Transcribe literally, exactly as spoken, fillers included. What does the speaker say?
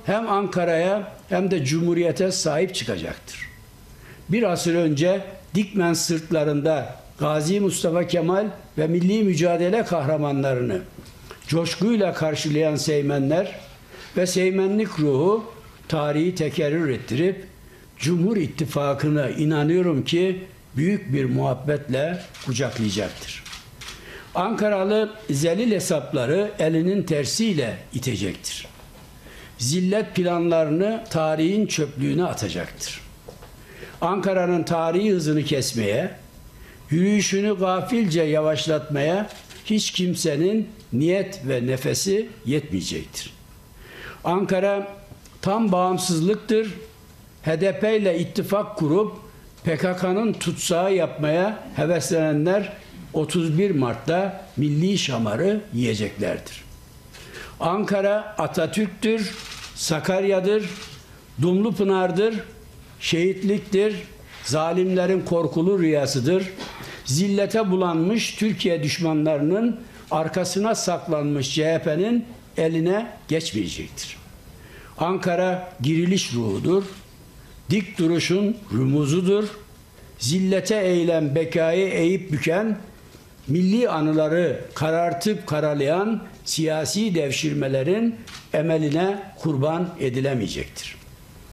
hem Ankara'ya hem de Cumhuriyet'e sahip çıkacaktır. Bir asır önce Dikmen sırtlarında Gazi Mustafa Kemal ve milli mücadele kahramanlarını coşkuyla karşılayan Seymenler ve Seymenlik ruhu tarihi tekerrür ettirip Cumhur İttifakı'na inanıyorum ki büyük bir muhabbetle kucaklayacaktır. Ankaralı zelil hesapları elinin tersiyle itecektir. Zillet planlarını tarihin çöplüğüne atacaktır. Ankara'nın tarihi hızını kesmeye, yürüyüşünü gafilce yavaşlatmaya hiç kimsenin niyet ve nefesi yetmeyecektir. Ankara tam bağımsızlıktır. H D P ile ittifak kurup P K K'nın tutsağı yapmaya heveslenenler otuz bir Mart'ta milli şamarı yiyeceklerdir. Ankara Atatürk'tür, Sakarya'dır, Dumlupınar'dır, şehitliktir, zalimlerin korkulu rüyasıdır. Zillete bulanmış Türkiye düşmanlarının arkasına saklanmış C H P'nin eline geçmeyecektir. Ankara diriliş ruhudur, dik duruşun rumuzudur, zillete eğilen bekayı eğip büken, milli anıları karartıp karalayan siyasi devşirmelerin emeline kurban edilemeyecektir.